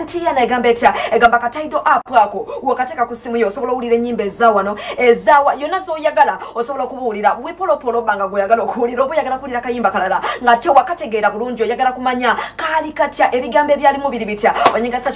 Tiana egamba etya egamba kataido app ako wakateka ku simu yo osobola owulira ennyimba ezawano ezawa yonna z'oyagala osobola okubuulira wepolopolo banga gw'oyagala okuwulira oba oyagala kuwulira kayimba kalala nga tewakategeera bulungi oyagala kumanya kaali katya ebigambo ebyalimu biri bitya onyiga search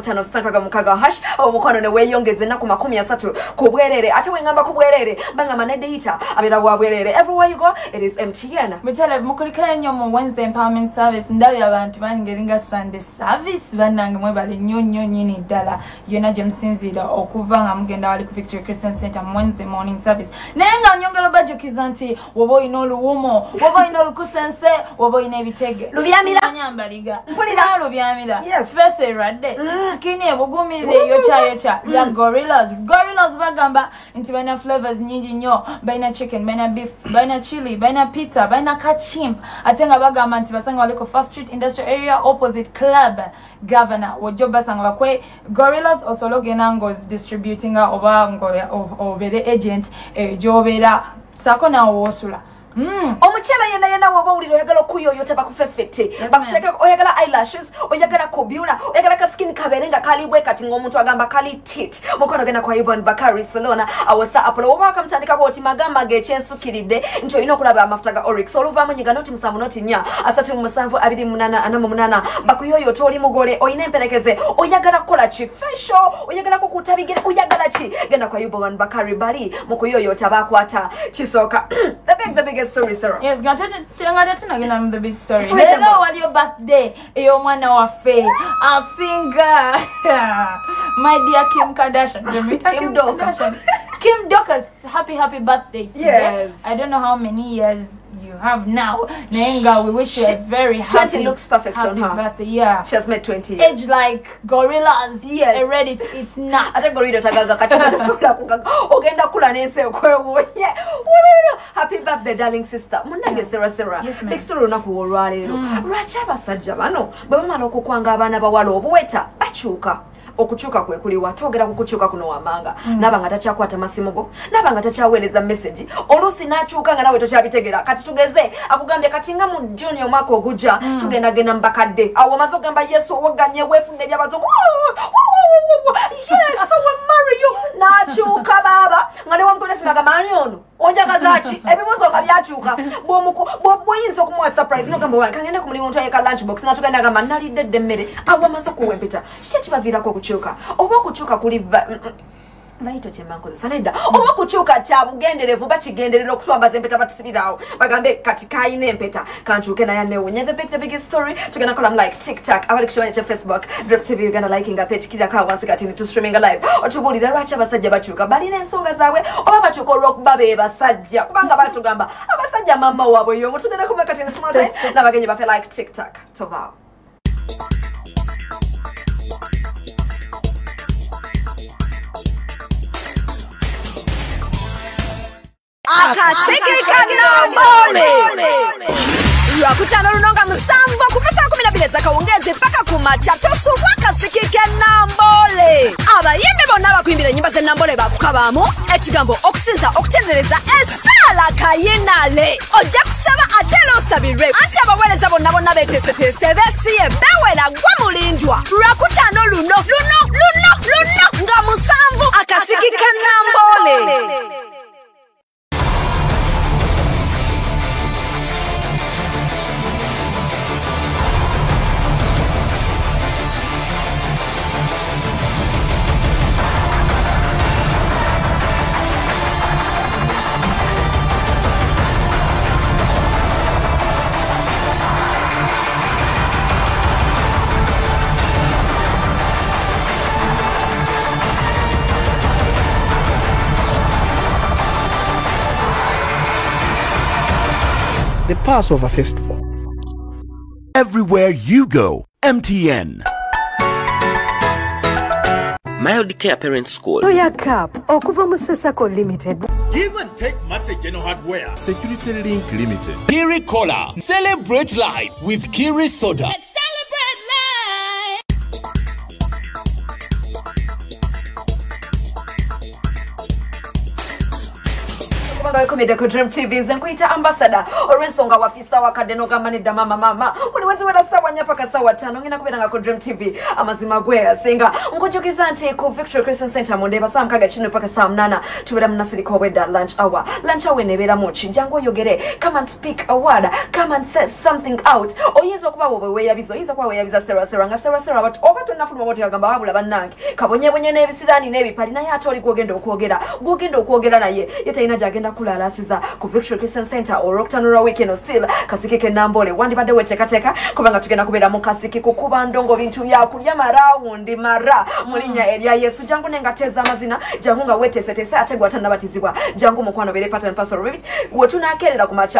1556 omukwano ne weeyongeze ennaku 30 ku bwereere ate wengamba ku bwereere bangamba ne data abeera wa bwereere everywhere you go it is MTN mutele mukulikira nnyo mu Wednesday Empowerment Service ndabye abantu bangeringa Sunday Service banange mwebale nnyo nyini ddala yona gye musinziira okuva nga mugenda wali ku Victory Christian Center mu Wednesday morning service naye nga nyongera bajukiza nti woba olina oluwumo woba olina olukusense woba olina ebitege lubyamira nyambaliga mpulira lubyamira yes fese eradde skini ebugumire yocha ya gorillas bagamba nti baina flavors nyingi nnyo baina chicken baina beef baina chili baina pizza baina kachimp ate nga bagamba nti basanga waliko First Street Industrial Area opposite Club Governor wojoba sanga kwe gorillas osologe nangos distributing oba obere agent jobera sako na wosula omukyala yena woba owulira oyagala okuyoyota bakufeffette bakuteke oyagala eyelashes oyagala kobyula oyagala ka skin kabeere nga kali bwe kati ng'omuntu agamba kali tit mukono genda kwa Yvonne Bakari Salona awasa Apollo oba wakamutandika bwoti magamba g'ekyensukiridde nti olina okulaba amafuta ga Oryx oluvaamu nyiga noti 7 noti 4 37 28 48 bakuyoyota oli mugole olina emperekeze oyagala kukola ki facial oyagala kukutabigere oyagala ki genda kwa Yvonne Bakari bali mukuyoyota bakwata kisooka the biggest story, Sarah. Yes, gonna the big story. Hello, what's your birthday? Your man our fair. I'll sing. My dear Kim Kardashian. Kim Kardashian. Kim Dorcas, happy birthday today. Yes. I don't know how many years you have now. Nenga, we wish you a very happy 20 looks perfect on her birthday. Yeah. She has made 20. Age like gorillas. Yes. Ready to eat snack. Ate gorilla tagaga katika sola kugaga. Ogenda kula nese okwewo. Happy birthday darling sister. Munange Sarah. Yes, Big story unaku olwaleero. Lwaki abasajja bano bwe bamala okukwanga abaana bawala obuweta bakyuka. Okuchuka kwe kuliwa twogera ku kuchuka kuno wamanga nabanga takyakwata masimu go nabanga takyaweereza message olusi nachuka nga nawe tokyabitegera kati tugeze akugambye kati nga mu June omwaka ogujja tugenda genda mbakadde awo mazo gamba Yesu owoganye wefunde byabazo yes I will marry you nachuka baba ngane wamkole sinaga mani ono onjaga zachi ebibuzo nga byachuka bwoyinza okumuwa surprise no gamba wange kangende ku mulimu muntu ayeka lunchbox natugenda gamba nalidde ddemmere awo mazo kuwempita kiki kibaviirako okuchuka oba okuchuka kuli Vaito chemanko saneda oba kuchuka cha bugenderevu bakigenderera okutwambaza empeta batusibirawo bagambe kati kaine empeta kanchuke na yanewunya the biggest story tugenda kola like TikTok abali kushowanya cha Facebook Drip TV uganda liking a page kida ka once kati to streaming live otubulira lwachi abasajja bachuka bali n'ensonga zaabwe oba bachuka rock babe basajja kubanga batugamba abasajja mama wabwe yo tugenda kuba kati ne small time na bagenyi bafe like TikTok tova Akaseke kanambole Lwakutano lunonga musanvu kupesa 12 zakawongeze paka kumacha tosubwa kaseke kanambole abayimbi bonna bakuyimbira ennyimba z'ennambole bakukabamu ekigambo okusinza okutendereza essala kayinale ojja kusaba ate n'osabirwe anti abaweereza bonna beeteeseteese beesiye bewera gwa mulindwa Lwakutano luno nga musanvu akaseke kanambole The Passover Festival. Everywhere you go, MTN. Mild Care Parent School. Toya Cup, okuva mu Sesako Limited. Give and take Massey General Hardware. Security Link Limited. Kiri Cola. Celebrate life with Kiri Soda. wekomedde ku Dream TV nze nkuyita ambassador olw'ensonga wafisa wakadde n'ogamba nedda mama buli weziwera ssaawa 4 paka ssaawa 5 ngenda kubeera ku Dream TV amazima gweyasinga nkujukiza nti ku Victory Christian Center Monday saa 6 paka saa 8 tubeera munasirika obwedda lunch hour enebeeramu ki jangu oyogere come and speak a word come and say something out oyinza okuba bwe weeyabiza oyinza okuba weeyabiza Sarah nga Sarah but oba tonafuluma bwoti yagamba wabula bannange kabonyebonye n'ebisiraani n'ebipali naye ate oli gwogenda okwogera naye yetalina gyagenda kulalasiza ku Victory Christian Center olwokutano weekend still kasiki ke Nambole wandibadde weteekateeka kubanga tugenda kubeera mu kasiki kukuba ndongo bintu byakulya marawundi mara mulinnya erya Yesu jangu nengateeza amazina jangu nga weteeseteese ate gwatannabatizibwa jangu mukwano bere pattern pastor Revit wetunaakerera ku maca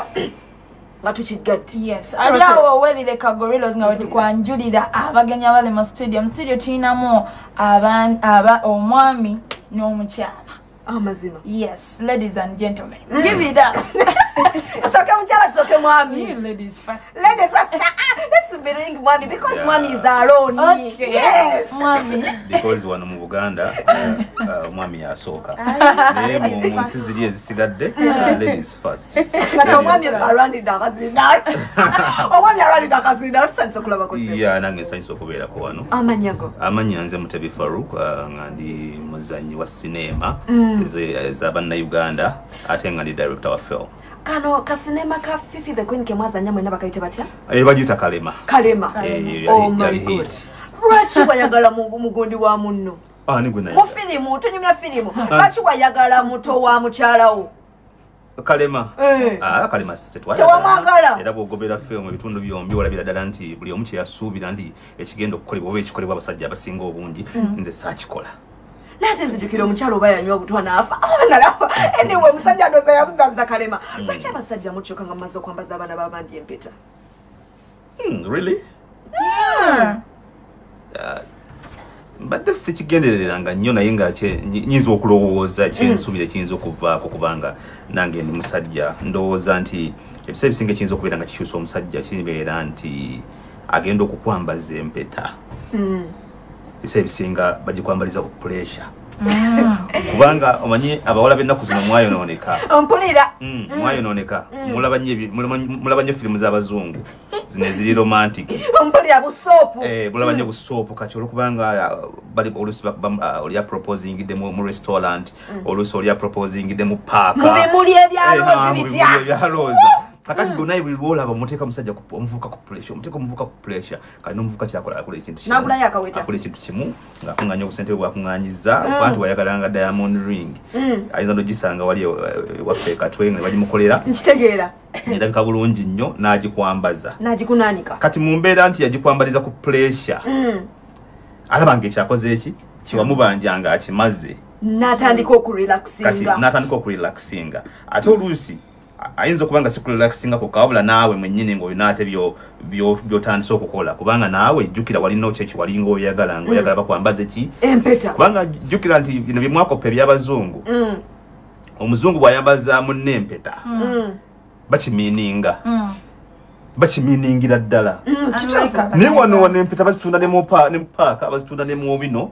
yes aliawo welire ka gorillas nga wetukwanjulira abaganya bale mu studio tulinamu omwami n'omukyala amazima yes ladies and gentlemen give it up soke mukyala tusoke mwami ladies first let's be ring mwami because mwami is alone okay yes mwami because wano mu Buganda mwami yasooka naye mu nsi ziri ezisigadde ladies first mwami arwandida akazinda tusanise okulaba ku ssebo ya nange nsanyusa okubeerako wano amanya nze Mutebi Farouk nga ndi muzannyi wa sinema ez'Abannayuganda ate nga ndi director wa film kano kasinema ka Fifi the Queen kemwazanya mwena bakayite batya bagiyita Kalema oh my god lwaki wayagala mugundi wa munno mu firimu tunyumya firimu lwaki wayagala muto wa mukyalawo Kalema Kalema tewamwagala era bw'ogobera film ebitundu byombi walabira ddala nti buli omu kye yasuubira nti ekigenda okukolebwa oba ekikolebwa abasajja abasinga obungi nze saakikola nate nzijukira omukyalo oba yanywa obutwa n'afa anyway musajja ndoza yabuzabuza Kalema lwaki abasajja mukyuka nga mumaze okwambaza abaana b'abandi empeta really mbadde sikigendereranga nnyo naye nga nyinza okulowooza kyensuubira kiyinza okuvaako kubanga nange ndi musajja ndowooza nti ebiseera ebisinga ekiyinza okubeera nga kikyusa omusajja kibeera nti agenda okukwambaza empeta ebiseera ebisinga bagikwambaliza ku pressure kubanga omanyi abawala b'ennaku zino mwayonooneka mpulira mwayonooneka mulabanye firimu z'abazungu zino eziri romantic mpulira busoopu mulabanye busoopu kati olwokubanga oluusi oli aproposingidde mu restaurant oluusi oli aproposingidde mu paaka mu bimuli ebyaloozi bitya kakati gonaye buli lwolaba muteeka musajja omuvubuka ku pressure omuteeka omuvubuka ku pressure kati n'omuvubuka kyakola akola ekintu kimu n'agulayo akaweta akola ekintu kimu ng'akuŋŋaanya obusente bwe bwakuŋŋaanyiza abantu wayagalanga diamond ring ayinza n'ogisanga wali waffe katwe nga bagimukolera nkitegeera nerabika bulungi nnyo n'agikwambaza n'agikunaanika kati mu mbeera nti yagikwambaliza ku pressure alaba ng'ekyakoze eki kiwamubanja ng'akimaze n'atandika okurelaxinga ate oluusi ayinza okubanga sikurelaxinga ku kawabula naawe mwennyini ng'olina ate by'otandise okukola kubanga naawe jjukira walina kyeki walinga oyagala bakwambaze ki empeta kubanga jjukira nti bino bye mwakopa eby'abazungu omuzungu bw'ayambaza munne empeta bakimiiningira ddala naye wano empeta bazitunda ne mu paaka bazitunda ne mu bino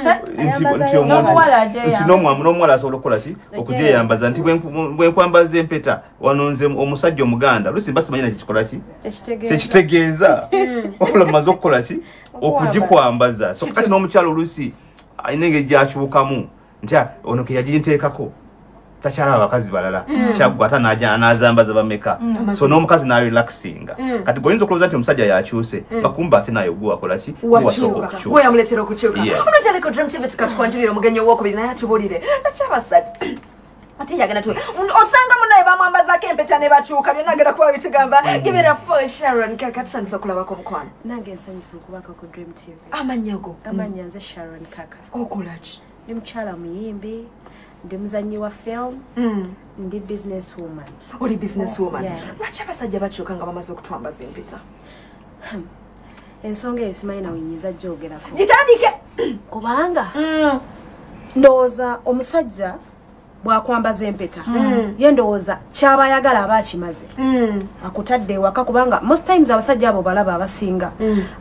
nti n'omuwala asobola okukola ki okugyeyambaza nti bwenkwambaza empeta wano nze omusajja omuganda lusi basimanyi nakikikola ki kyekitegeeza wabula mumaze okukola ki okugikwambaza so kati n'omukyalo olusi alina engeri gyakyukamu nti ono ke yaginteekako takyala abakazi balala kyaggwata n'azambaza bameka so n'omukazi n'arelaxinga kati bw'oyinza okulowooza nti omusajja yakyuse bakumba ate naye gwe wakola ki weyamuleetera okukyuka onokyaleko Dream TV tukatukwanjulira omugenyi owokubiri naye atubulire nakyabasajja ate yagenda tuwe osanga munaye bamwambazako empeta ne bakyuka byonna agenda kuba bitugamba give it up for Sharon Kaka tusanyusa okulabako omukwano nange nsanyusa okubaka ku Dream TV amanyago amanya nze Sharon Kaka okolaki ndi mukyala muyimbi ndi muzannyi wa film ndi business woman oli business woman lwaki abasajja bakyuka nga bamaze okutwambaza empeta ensonga eyo simanyi nawe nyinza gyogerako gitandike kubanga ndowooza omusajja bwakwambaza empeta ye ndowooza kyaba ayagala aba akimaze akutadde ewaka kubanga most times abasajja abo balaba abasinga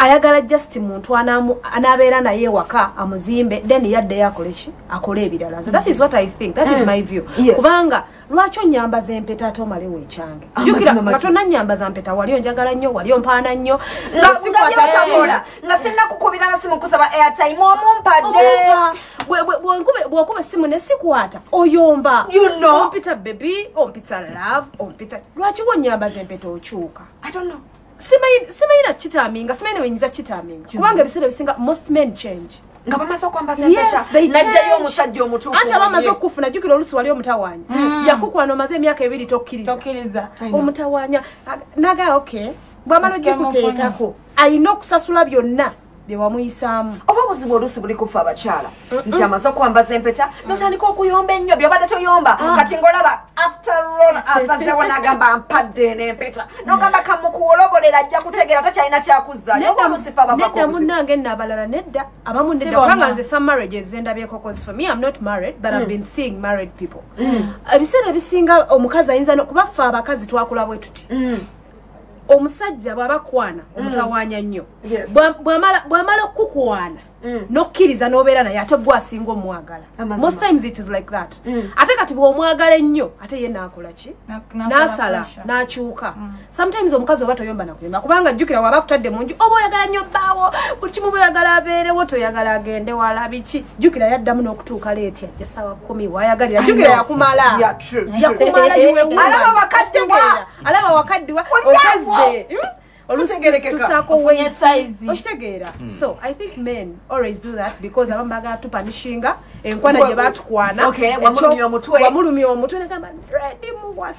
ayagala just muntu anabeera naye waka amuzimbe then yadde yakolechi akole ebirala. So that is what I think. That is my view. Kubanga lwaki onyambaza empeta ate omalewo ekyange. Jukira katona nyambaza mpeta wali onjagala nnyo wali ompaana nnyo nga sinna kukubira na simu kusaba airtime omumpadde bw'okuba essimu ne sikwata oyomba ompita baby ompita love ompita lwaki wonyambaza empeta okyuka. I don't know. Simayina kitaminga simayina wenyiza kitaminga kubanga ebiseera bisinga most men change nga bamaze okwambaza empeta najjayo omusajja omutuufu anti abamaze okufuna jjukira oluusi wali omutawanya yakukwana omaze emyaka 2 tokkiriza omutawanya naga okay bwamala ogikuteekako alina okusasula byonna bye wamuyisaamu. Oba obuzibu oluusi buli kufa abakyala nti amaze okwambaza empeta notandika okuyomba ennyo byobadde toyomba kati ng'olaba after all asazewo n'agamba mpadde n'empeta n'ogamba kamukuwolobolera ajja kutegeera takyalina kyakuzzaayo oba oluusi fa nedda munnange nno abalala nedda abamu nedda kubanga nze some marriages endabyeko cause for me I'm not married but I've been seeing married people. Ebiseera ebisinga omukazi ayinza kuba ffe abakazi twakula bwe tuti omusajja bw'abakwana omutawanya nnyo bw'amala okukukwana nokkiriza n'obeera naye ate gwasinga omwagala. Most times it is like that. Ate kati bw'omwagala ennyo ate ye n'akola ki n'asala n'akyuka. Sometimes omukazi oba toyomba nakuyomba kubanga jjukira waba kutadde mu nju oba oyagala nnyo bbaawo buli kimu bw'oyagala abeerewo toyagala agende wala biki jjukira yaddamu n'okutuuka leeti ajja ssaawa 10 w'ayagalira jjukira yakumala alaba wakaddiwa okazze So I think men always do that because abambaga tupanishinga enkwana gye batukwana wamulumya omutwe nagamba ready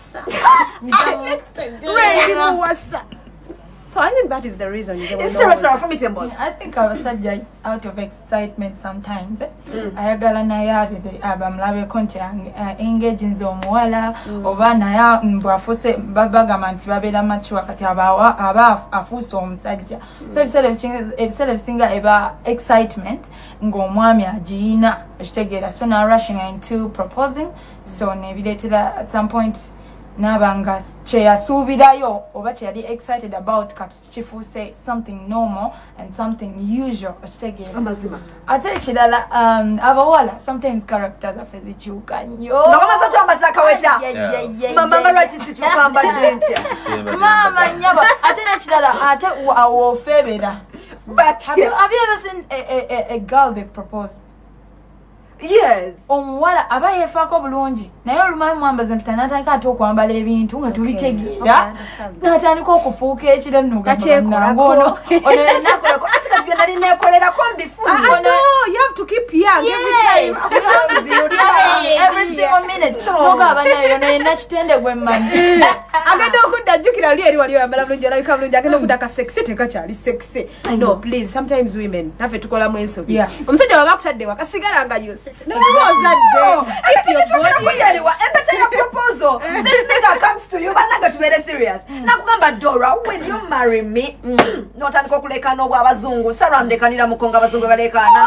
muwasa. So I think that is the reason. It's serious for me, Timbos. I think I was subject out of excitement sometimes. Ayagala na ya with abamlabe konti engage nze omuwala oba na ya mbwafuse babagamanti babera machi wakati aba afuso omusajja. So ebiseera ebisinga eba excitement ng'omwami agiina ekitegeera so now rushing into proposing so nebireetera at some point nabanga kyeyasuubirayo oba kyeyali excited about kati kifuuse something normal and something usual okitegeera amazima ate ekirala abawala sometimes characters affe zikyuka nnyo ng'amaze twambaza akaweta mama lwaki sikyuka mbadde ntya mama nyaba ate n'ekirala ate awoofeebera have you ever seen a girl they've proposed? Yes. Omuwala aba yefaako bulungi naye olumanyi mwambaza mpita n'atandika ate okwambala ebintu nga tubitegeera n'atandika okufuuka ekira nno kakyekolako ono yenakolako ate kati bye nali neekolerako mbifunye you have to keep young every time every single minute nogaba nayo ono yenna kitende gwe mmanyi agenda okudda jjukira luli eri wali oyambala bulungi olabika bulungi agenda okudda ka sexy tekakyali sexy no please sometimes women naffe tukolamu ensobi omusajja baba akutadde wakasigala nga yose no empata ya proposal this nigga comes to you but naga tubere serious nakugamba Dora will you marry me notandika okulekana obw'abazungu sarandekanira mukonga abazungu balekana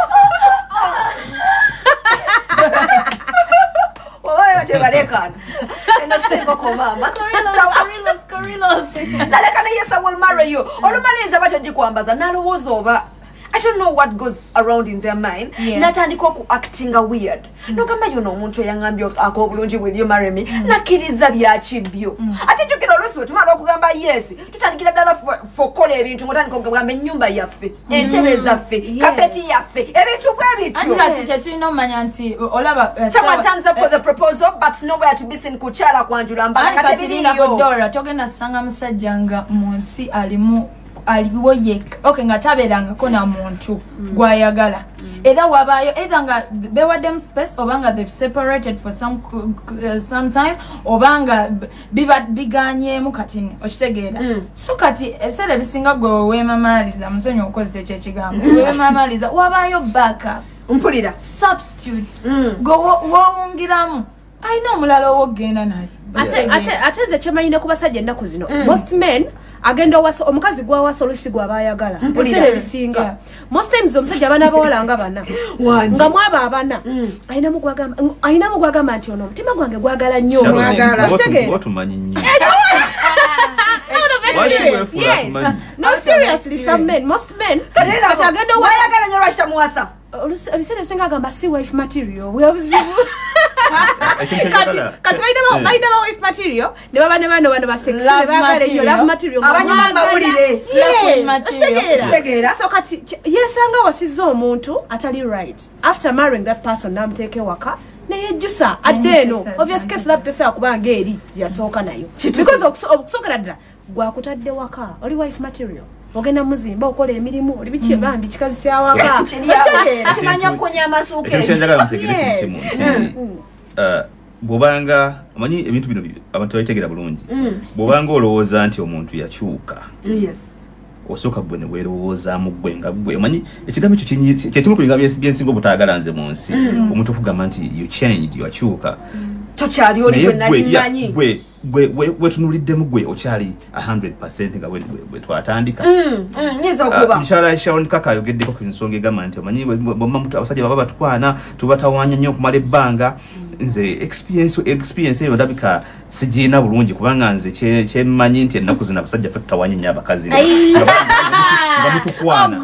oyo tebalekana eno singo ko mama gorillas nalekana yes I will marry you olumaliriza batyo gikwambaza nalowooza oba I don't know what goes around in their mind. Natandika ku acting weird. Nogamba yuno omuntu eyangambye akobulungi will you marry me? Nakiriza bya kibyo. Ate jukira olusi tumala okugamba yes. Tutandikira ddala for kola ebintu ngotandika okugamba ennyumba yaffe, entebe zaffe, kapeti yaffe, ebintu bwebityo. Ati kati kyekirina omanya nti olaba someone turns up for the proposal but nowhere to be seen kukyala kwanjula mbala kati biri Dora togenda sanga musajja nga mu nsi aliwo yek okay nga taberangako na muntu gwayagala era wabayo either nga bewadde space obanga they've separated for some time obanga biganyemu kati okitegeera so kati ebiseera ebisinga gwe weemamaliza musonyi okozesa ekyo ekigambo weemamaliza wabayo backup mpulira substitutes gwe wowungiramu ayina omulala owogenda naye ate ze kyemanyine ku basajja ennaku zino most men agenda omukazi gwawasa olusi gwabayagala ebiseera ebisinga most times omusajja abaana bawala nga bana nga mwaba abana ayinamu gwagamba nti ono omutima gwange gwagala nnyo Watumanyi nnyo serious. Yes. No, seriously, some men, most men. Kati agenda wayagala nyo lwaki tamuwasa ebiseera ebisinga agamba si wife material weobuzibu kati balina ba wife material ne baba ne bano basexy ne bagala ennyo love material abanyuma bawulire kitegeera so kati yesanga wasiza omuntu atali right after marrying that person namuteeka ewaka neyejjusa adde eno obvious case love tesaa kubanga eri yasooka nayo because okusookera ddala gwakutadde waka oli wife material ogenda muzimba okola emirimu oli biki bambi kikazi kyawaka kimanya kunya amasuuke ekyenjagala mutegeere kimu bwobanga amanyi ebintu bino abantu babitegeera bulungi bwobanga olowooza nti omuntu yakyuka osooka gwe ne weerowoozaamu gwe nga gwe omanyi ekigambo ekyo kyekimu ku bigambo byensinga obutaagala nze mu nsi omuntu okugamba nti you changed yakyuka tokyali oli gwe nali mmanyi wetunuliddemu gwe okyali 100% nga bwe twatandika nyinza okuba mukyala Sharon Kaka ayogeddeko ku nsonga egamba nti omanyi abasajja baba batukwana tubatawaanya nnyo okumala ebbanga nze experience eyo ndabika sigiina bulungi kubanga nze kyemmanyi nti ennaku zino abasajja tutawaanya nnyo abakazi nga mutukwana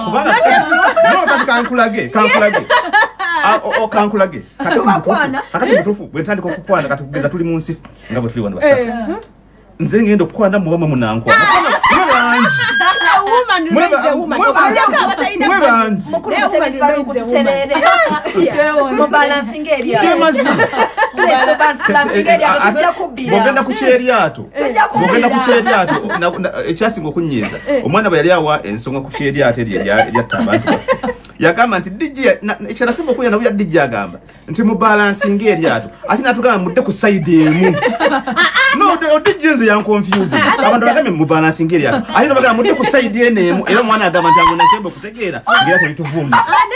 kankulage kati mutufu bwentandika okukwana kati kugeza tuli mu nsi nga bwe tuli wano basatu nze ngenda okukwana mubamwe munankwana bwogenda ku kyeryato ekyasinga okunyiiza omwana bwe yali awa ensonga ku kyeryato eryo eryatta abantu yagamba nti ekyanasema okuya nabuya DJ agamba nti mubalansinga eryato ate natugamba mudde ku side emu no DJ nze yanconfuse abantu bagambye mubalansinga eryato ate nabagamba mudde ku side eno emu era omwana agamba nti ango nasemba okutegeera ng'eryato lituvumye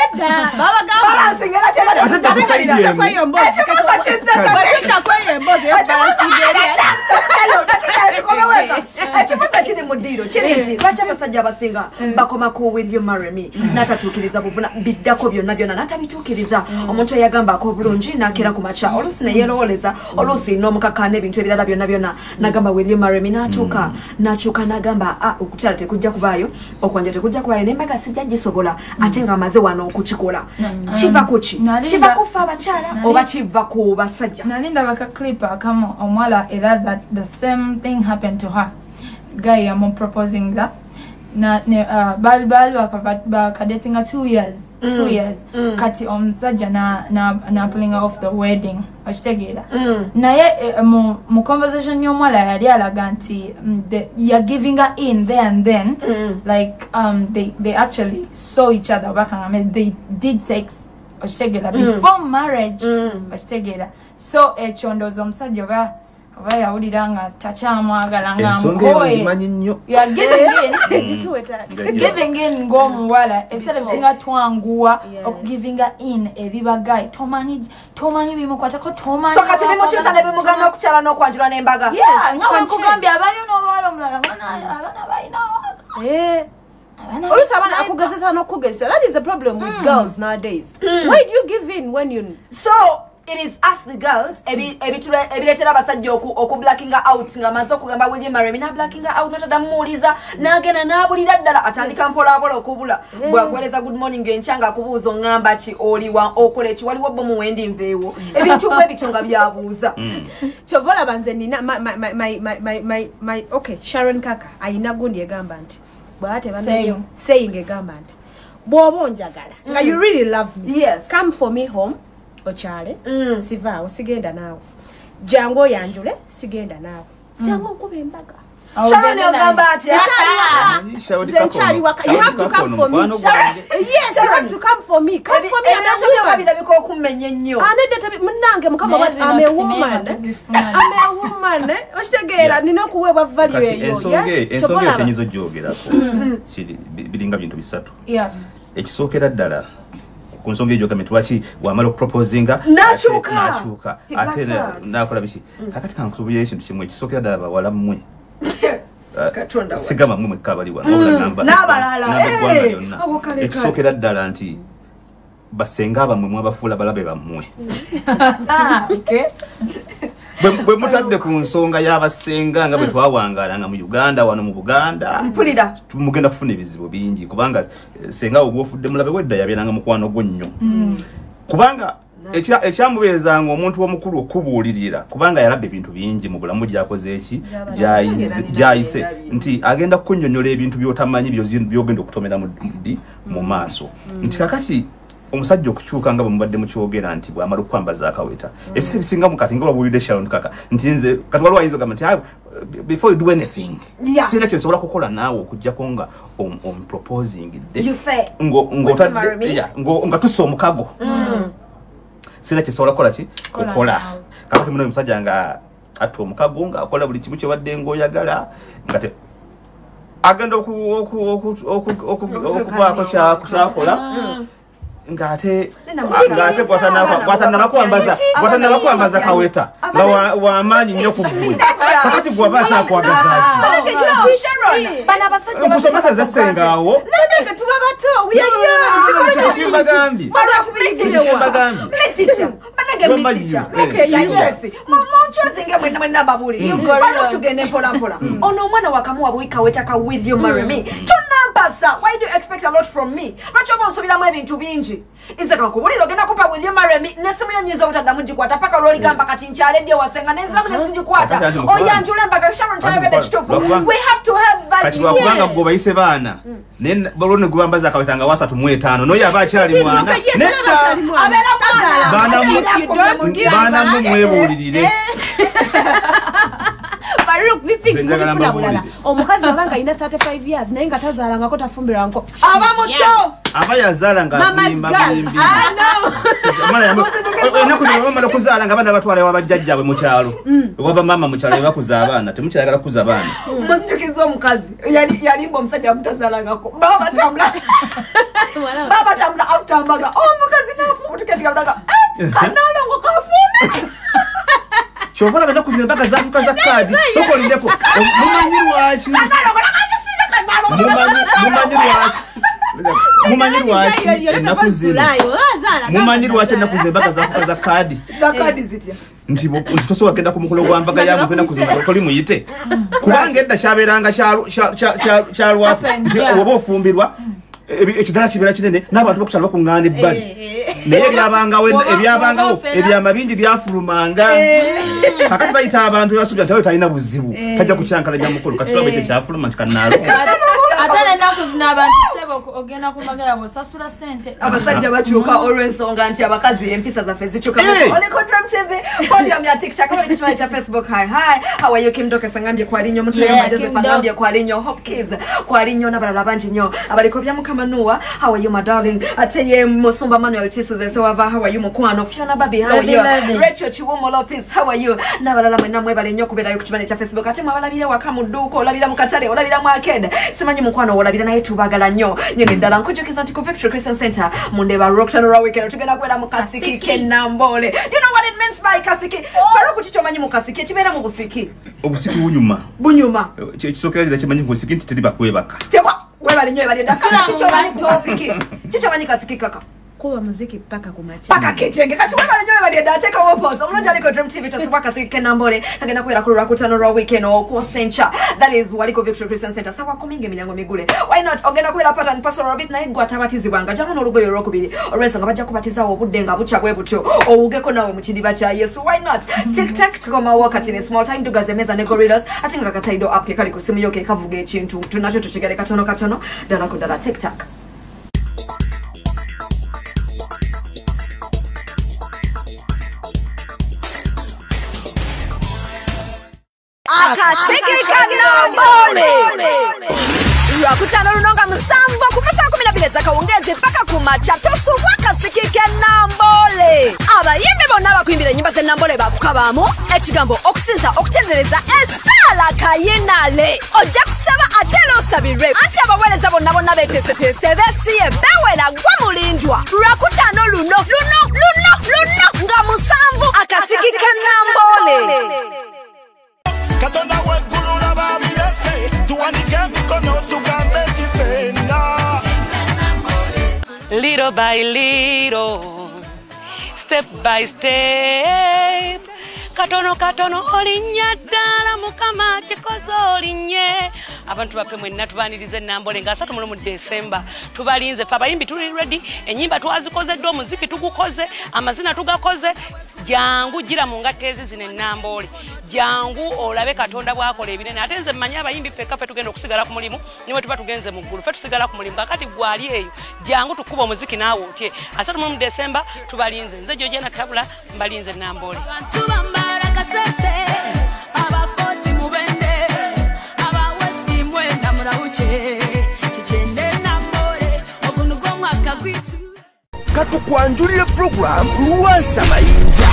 ekibuuzo kiri mu ddiiro kiri nti lwaki abasajja abasinga bakomako will you marry me natatuukiriza buvuna biddako byonna byonna natabituukiriza omuntu eyagambako obulungi nakera ku makya oluusi neyerowooleza oluusi n'omukaka n'ebintu ebirala byonna byonna nagamba will you marry me n'atuuka n'agamba okukyala tekujja kubaayo okwanja tekujja kubaayo nembaga sijja gisobola ate nga amaze wano okukikola kiva kuki kiva kufa abakyala oba kiva ku basajja nali ndaba ka clip akamu omuwala era that the same thing happened to her guy proposing that bali bakadatinga 2 years kati omusajja na pulling off the wedding akitegeera naye mu conversation y'omwala yali alaga nti you're giving her in there and then like they actually saw each other bakanga they did sex akitegeera before marriage akitegeera so ekyondo omusajja oba yawulira nga takyamwagala nga mkoye giving in ng'omuwala ebiseera bisinga twanguwa okugivinga in ebibagayi tomanyi bimukwatako so kati bimukyusa ne bimugana okukyala n'okwanjula n'embaga nga wekugambye abayo n'obawala omulala abaana balina oluusi abaana akugezesa n'okugezesa that is the problem with girls nowadays why do you give in when you so it is us the girls ebiretera abasajja okublackinga out nga amaze okugamba will you marry me na blackinga out natadamuuliza n'agenda n'abulira ddala atandika mpolampola okubula bwagweleza good morning enkyanga akubuuza oŋŋamba ki oliwa okola eki waliwo bo muwendi nveewo ebintu bwe bityo nga byabuuza kyova olaba nze nina my okay Sharon Kaka ayina gundi egamba nti bwate saying egamba nti bw'oba onjagala nga you really love me yes come for me home ochale sivaawo sigenda naawe jangu oyanjule sigenda naawe jangu okube embaga Sharon ogamba ati Zenchali waka you have to come for me yes you have to come for me come for me abira biko okumenye nnyo anede tabi munange mukama wati ame woman oshitegeera nina okuweebwa value eyo ensonga etenyizo gyogerako kiri biringa bintu bisatu ekisookera ddala ku nsonga egyo kame twaki wamala okuproposinga nakyuka ate nakola biki kakati kankusuubira ekintu kimu ekisookera ddala bawala mmwe sigama mmwe mwekka abali wano n'abalala ekisookera ddala nti basenga abamwe mwabafuula balabe bammwe bwe mutadde ku nsonga y'abasenga nga bwe twawangalanga mu Uganda wano mu Buganda mpulira mugenda kufuna ebizibu bingi kubanga senga obwofudde mulabe wedda yabeeranga mukwano gwo nnyo kubanga ekyamubeezanga omuntu omukulu okubuulirira kubanga yalabba ebintu bingi mu bulamu gyakoze eki gyayise nti agenda kukunnyonnyola ebintu by'otamanyi byogenda okutomera mu maaso nti kakati omusajja okukyuka nga bwe mubadde mukyogera nti bw'amala okwambaza akaweta ebiseera ebisinga mu kati nga olwabuulidde Sharon kaka nti nze kati waliwo ayinza ogamba nti before you do anything sina kye nsobola kukola naawe okugjako nga omproposingidde nga tussa omukago sina kye nsobola kukola ki okukola kakati muno omusajja nga atta omukago nga akola buli kimu kyobadde ng'oyagala nga agenda okubaako kyakola ngate bwatanaba kaweta nga wamaanyi nnyo kugwe kakati gwaba kyakwagazaki nkusomesa zesengaawo kimbagambye ono omwana wakamuwa bwikaweta ka will you marry me tonampasa why do you expect a lot from me lwaki oba nsubiramu ebintu bingi nze kankubulira ogenda kupa will you marry me nesimu yonyinza obutaddamu gikwata paka lwoligamba kati nkyaledde wasenga nensiramu nesigikwata oyanjula embaga Sharon kyayogedde kituufu we have to have kati lwakubanga gwe bayise baana balone gubambaza akawetanga 3.5 noyo aba akyali mwana baana mumwebuulirire omukazi abanga alina 35 years naye nga tazaalangako tafumbirwanko aba muto aba yazaala nga mala okuzaala nga baana batwala wabajjajjabwe mu kyalo waba mama mu kyalo bakuza abaana temukyayagala kukuza abaana musitukiza omukazi yalimba omusajja amutazaalangako baba batambula afutambaga omukazi nafubutuketigabulaga kanalongo kafume Chovala benda kuzina mpaka zafuka za kazi soko lindeko mumanyi lwaki enaku mpaka zafuka za kadi nti tosobola kugenda ku mukolo gwa mbaga yamu pena kuzina toli muyite kubanga edda kyabeeranga kyalwapo nti oba ofumbirwa ekidala kibeera kinene n'abantu bakukyala bakuŋŋaana ebbali naye ebyabangawo ebyama bingi byafulumanga kakati bayita abantu bebasubira nti awe talina buzibu tajja kukyankalanya mukulu kati tulaba ekyo kyafuluma nti kannaalo ate nenaku zino abantu sebo ogenda ku mbaga yabwe osasula ssente abasajja bakyuka olw'ensonga nti abakazi empisa zaffe zikyuka oliko Drum TV podium ya TikTok oliko ekimanyi kya Facebook hi how are you Kim Dokes ngambye kwalinyo omuntu yamageze ngambye kwalinyo Hope Kids kwalinyo n'abalala bangi nnyo abaliko bya Mukama Noah how are you my darling ate ye Musumba Manuel Chisuze sewava how are you mukwano Fiona Baby how are you Rachel Chiwomo Lopez how are you n'abalala mwenna mwebale nnyo kubeerayo ku kimanyi kya Facebook ate mwabalabire waka mu dduuka olabira mu katale olabira mu arcade simanyi mukwano olabira naye tubagala nnyo nyine ddala nkujukiza nti ku Victory Christian Center Mundeba Rockton Raw Weekend tugenda kwera mu Kasiki Kenambole do you know what it means by Kasiki Faruku kichomanyi mu Kasiki ekibeera mu busiki obusiki bunyuma kisokera gira kimanyi mu busiki nti teri bakwebaka tekwa webale nnyo ebale ddala kichomanyi ku Kasiki kichomanyi Kasiki kaka kuba muziki paka kumacha paka ketenge kati webale nnyo ebale ddala teka wopoza omulungi aliko Drum TV tosobola Kasiki Kenambole kagenda kwera ku Rockton Raw Weekend okuwa Centre that is waliko Victory Christian Center sawa kuminga emiryango migule why not ogenda kwera pattern pastoral of it naye gwe atabatizibwanga jamu n'olugoye olwokubiri olw'ensonga bajja kubatiza obudde nga bukya bwe butyo owugeko nawe mu kidiba kya Yesu why not TikTok tukoma wakati ne small time tugaze meza ne gorillas ate nga kataido app ke kali ku simu yo ke kavuga ekintu tunakyo tukigale katono ddala ku ddala TikTok Kasiki Kenambole Lwakutano lunonga musanvu kumasa 12 zakawongeze paka kumacha tosuwa Kasiki Kenambole abayimbi bonna bakuyimbira ennyimba z'ennambole bakukabamu ekigambo okusinza okutendereza essala kayinale ojja kusaba ate era osabirwe anti abaweereza bonna beeteeseteese besiye bewera gwa mulindwa Lwakutano luno nga musanvu Akasiki Kenambole Katonda weggulula babirese tuwanike emikono tugambe kifenna Little by little, step by step, katono katono olinya ddala mukama kikoze olinye abantu baffe mwenna tubanirize Nambole nga 3 mu December tubalinze fe abayimbi tuli ready enyimba twazikozeddwa omuziki tugukoze amazina tugakoze jangu gira mu ngatezi zine Nambole jangu olabe Katonda bwakola ebinene ate nze manya abayimbi fe kafe tugenda okusigala ku mulimu niwe tuba tugenze mu ggulu fe tusigala ku mulimu kakati gwali eyo jangu tukuba omuziki naawe otye 3 mu December tubalinze nze Georgia na Tabula mbalinze Nambole katukwanjulire program Luwasa Mayinja.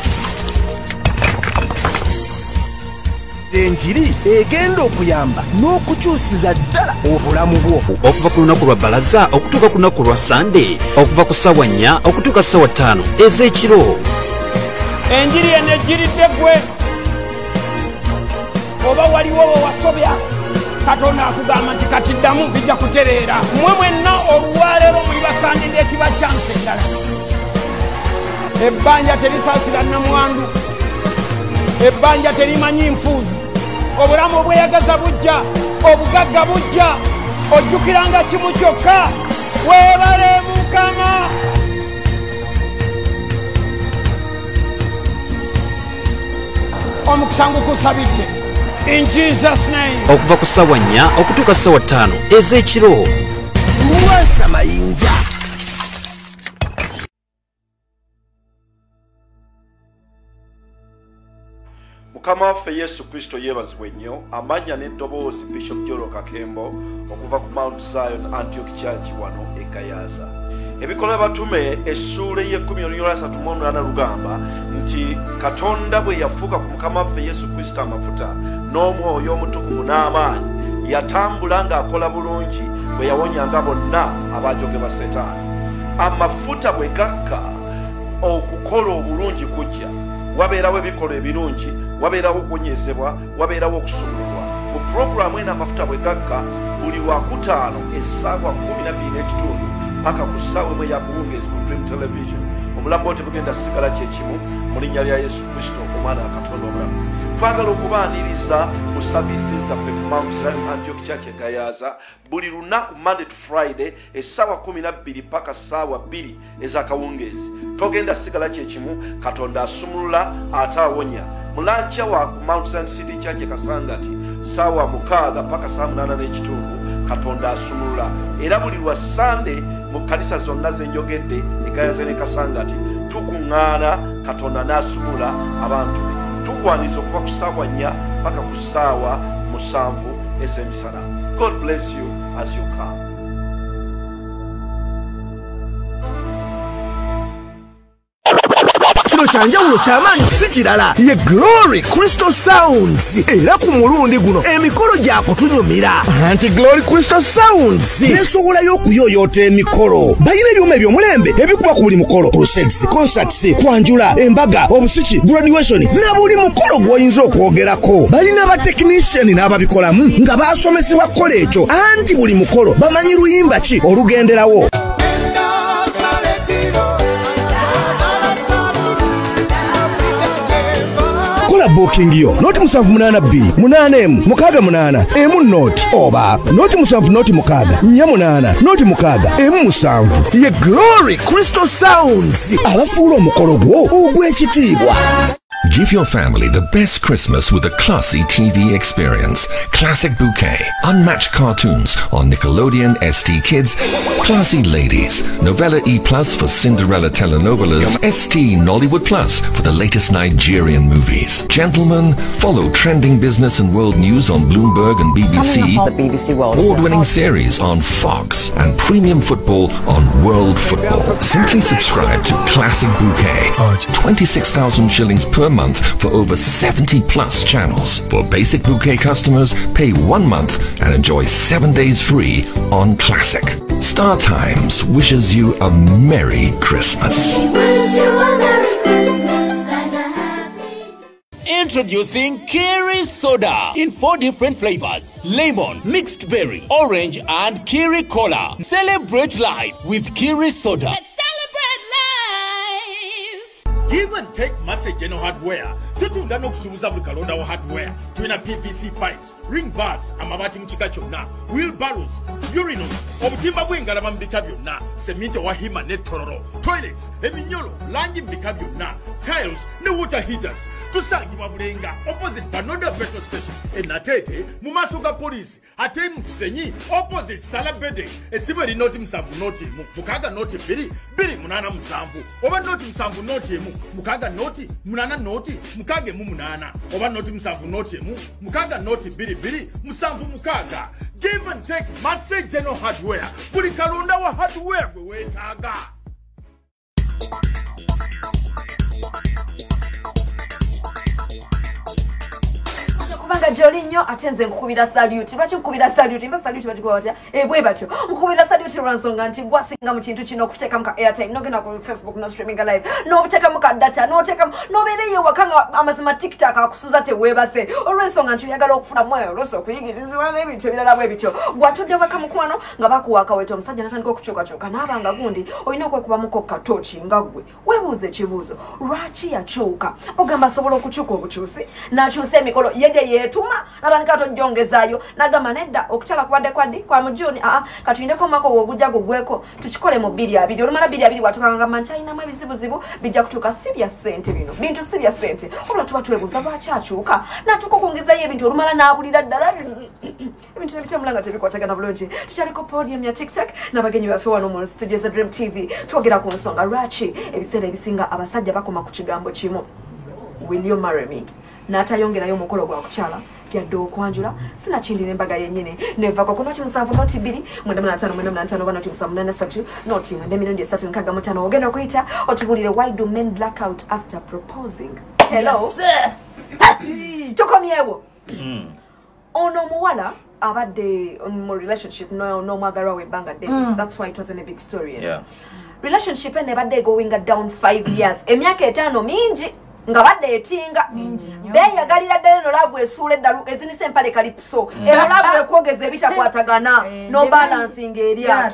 Enjiri egenda okuyamba n'okukyusiza ddala obulamu bwo okuva ku lunaku lwa Balaza okutuuka ku lunaku lwa Sunday okuva ku ssaawa 4 okutuuka ssaawa 5 ez'ekiro. Enjiri eno ejjiridde gwe oba waliwo wasobya Katonda akugamba nti kati ddamu bijja kutereera mmwe mwenna olwaleero muli bakandideeti ba chance endala ebbanja terisaasira nnamwandu ebbanja terimanyi nfuuzi obulamu obweyagaza bujja obugagga bujja ojjukiranga kimu kyokka weebale Mukama. Omukisa ngukusabidde in Jesus name. Okuva ku ssaawa 4 okutuuka ssaawa 5 ez'ekiro. Luwasa Mayinja. Mukama waffe Yesu Kristo yeebazibwe nnyo. Amanya n'eddoboozi Bishop Jolo Kakembo okuva ku Mount Zion Antioch Church wano e Gayaza. Ebikolwa batume essuula ye-10:38 lugamba nti Katonda bwe yafuuka ku Mukama waffe Yesu Kristo amafuta n'omwoyo omutukuvu n'amaanyi yatambula ng'akola bulungi bwe yawonyanga bonna abaajogebwa Setaani. Amafuta bwe gakka okukola obulungi kujja wabeerawo ebikolwa ebirungi wabeerawo okunyezebwa wabeerawo okusumululwa. Mu puroguramu eno amafuta bwe gakka buli Lwakutaano essaawa 12:30 paka ku ssaawa 1 yakuwungeezi ku Dream Television. Omulamu bwo tebugenda sigala kyekimu mu linnya lya Yesu Kristo omwana wa Katonda omulamu. Twagala okubaaniriza mu services zaffe ku Mount Zion Antioch Church e Gayaza buli lunaku Monday to Friday essaawa 12 paka ssaawa 2 ez'akawungeezi. Togenda sigala kyekimu, Katonda asumulula ate awonya. Mulancha wa ku Mount Zion City Church e Kasangati ssaawa 6 paka ssaawa 8:30 Katonda asumulula. Era buli lwa Sunday mu kanisa zonna zenjogedde e Gayaza ne Kasangati tukuŋŋaana Katonda n'asumula abantu be. Tukwaniza okuva ku ssaawa 4 paka ku ssaawa 7 ez'emisana. God bless you as you come. Kino kyanjawulo ky'amaanyi si kirala ye Glory Crystal Sounds. Era ku mulundi guno emikolo gyakutunyumira anti Glory Crystal Sounds nesowolayo okuyooyoota emikolo. Balina ebyuma eby'omulembe ebikuba ku buli mukolo, crusades, concerts, kwanjula, embaga, obusiki, graduation na buli mukolo gw'oyinza okwogerako. Balina abatekinisiyani n'ababikolamu nga baasomesebwa kukola ekyo anti buli mukolo bamanyi luyimba ki olugenderawo. Booking yo noti 782 8M 68 emu noti oba noti 7 noti 6 48 noti 6 emu 7 ye Glory Crystal Sounds abafuula omukolo gwo ogw'ekitiibwa. Give your family the best Christmas with a classy TV experience. Classic Bouquet, unmatched cartoons on Nickelodeon ST Kids, Classy Ladies, Novella E Plus for Cinderella telenovelas, ST Nollywood Plus for the latest Nigerian movies. Gentlemen, follow trending business and world news on Bloomberg and BBC, award-winning series on Fox, and premium football on World Football. Simply subscribe to Classic Bouquet at 26,000 shillings per month for over 70 plus channels. For basic Bouquet customers, pay 1 month and enjoy 7 days free on Classic. Star Times wishes you a Merry Christmas. Introducing Kiri Soda in 4 different flavors: lemon, mixed berry, orange, and Kiri Cola. Celebrate life with Kiri Soda. Give and take message and hardware tutunda n'okusuubuza buli kalonda wa hardware. Tulina PVC pipes, ring bars, amabati mu kika kyonna, wheelbarrows, urinals, obutimba bw'engalama mu bika byonna, sementi owa hima ne tororo, toilets, eminyolo, langi mu bika byonna, tiles ne water heaters. Tusangibwa Bulenga opposite Banoda petrol station enatete mu maaso ga poliisi ate mu Kisenyi opposite Salabede esimu eri noti 7 noti emu mukaga noti 287 oba noti 7 noti emu mukaga noti 8 noti mukage mu 8 oba noti 7 noti emu mukaga noti 2 mukaga. Give and take Massey General Hardware buli kalonda wa hardware gwe weetaaga. Kubanga Jolinyo atenze nkukubira salute. Lwaki nkukubira salute? Mba salute batikuwa watya? Bwe batyo. Nkukubira salute lwansonga nti gwasinga mu kintu kino okuteeka muka airtime. Nogenda ku Facebook no streaming live. No obuteka muka data. No oteka no bereye wakanga amazima TikTok akusuza te webase. Olwensonga nti yagala okufuna mweyo loso okuyigiriza n'ebintu ebirala bwe bityo. Gwatudde waka mukwano nga bakuwaka weto omusajja natandika okukyukakyuka n'abanga gundi olina okwekuba muko katochi nga gwe. Webuuze ekibuuzo. Lwaki yakyuka? Ogamba asobola okukyuka obukyusi n'akyusa emikolo yede yetuma natandika tojongezaayo nagamba nedda okukyala kubadde kwadi kwa mujuni katuyindeko mako wogujja gugweko tukikole mu 2 olumala 2 watukanga manchina mu ebizibuzibu bijja kutuka sibya sente bino bintu sibya sente olwo tuba twebuuza lwakyakyuka natuko kuongezayo ebintu olumala n'abulira ddala ebintu ebitamulanga tebikwatagana bulungi tukyaliko podium ya TikTok n'abagenyi baffe wano mu studio za Dream TV twogera ku nsonga lwaki ebiseera ebisinga abasajja bakoma ku kigambo kimu will you marry me natayongerayo omukolo gwa kukyala yadde okwanjula sina kindi n'embaga yennyini neva kwa kunoti 7 noti 2 85 oba noti 7 noti 3 ogenda okuyita otubulire why do men black out after proposing. Hello tukomyewo ono muwala abadde mu relationship n'omwagalwa w'ebbanga ddene. That's why it wasn't a big story. Relationship ene badde going down 5 years emyaka 5 mingi nga badde etinga beyagalira ddala no laavu esuula eddalu ezinisa empale kalipso eno laavu ekwogeza ebitakwatagana no balancing eryato